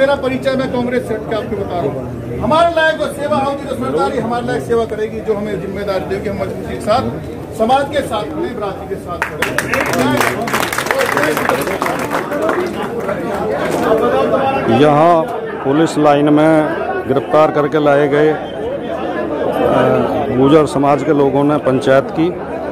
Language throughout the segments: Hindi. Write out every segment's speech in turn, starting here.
मेरा परिचय मैं कांग्रेस से के आपको बता रहा हूँ। हमारे लायक जो सेवा होगी तो सरकारी हमारे लायक सेवा करेगी, जो हमें जिम्मेदारी देगी। हम मजबूती के साथ समाज के साथ खड़े, बरादरी के साथ खड़े। यहाँ पुलिस लाइन में गिरफ्तार करके लाए गए गुर्जर समाज के लोगों ने पंचायत की।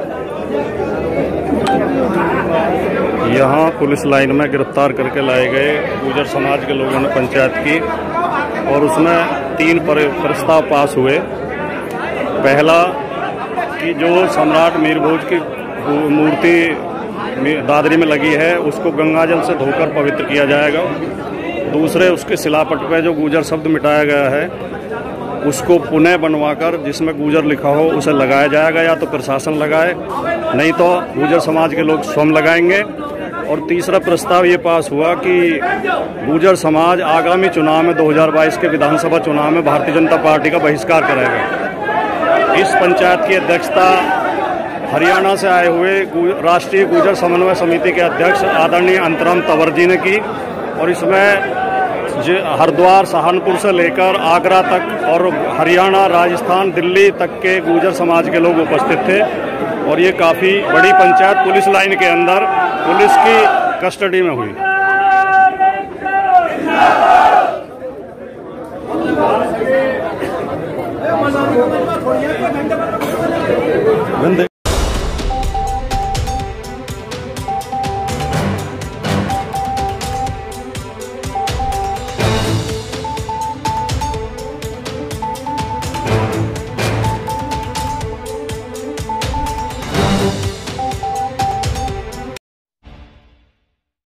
यहाँ पुलिस लाइन में गिरफ्तार करके लाए गए गुर्जर समाज के लोगों ने पंचायत की और उसमें 3 प्रस्ताव पास हुए। पहला कि जो सम्राट मीर भोज की मूर्ति दादरी में लगी है उसको गंगाजल से धोकर पवित्र किया जाएगा। दूसरे, उसके शिलापट पे जो गुर्जर शब्द मिटाया गया है उसको पुनः बनवाकर जिसमें गुर्जर लिखा हो उसे लगाया जाएगा, या तो प्रशासन लगाए, नहीं तो गुर्जर समाज के लोग स्वयं लगाएंगे। और तीसरा प्रस्ताव ये पास हुआ कि गुर्जर समाज आगामी चुनाव में 2022 के विधानसभा चुनाव में भारतीय जनता पार्टी का बहिष्कार करेगा। इस पंचायत की अध्यक्षता हरियाणा से आए हुए राष्ट्रीय गुर्जर समन्वय समिति के अध्यक्ष आदरणीय अंतराम तंवर जी ने की और इसमें हरिद्वार, सहारनपुर से लेकर आगरा तक और हरियाणा, राजस्थान, दिल्ली तक के गुर्जर समाज के लोग उपस्थित थे। और ये काफ़ी बड़ी पंचायत पुलिस लाइन के अंदर पुलिस की कस्टडी में हुई।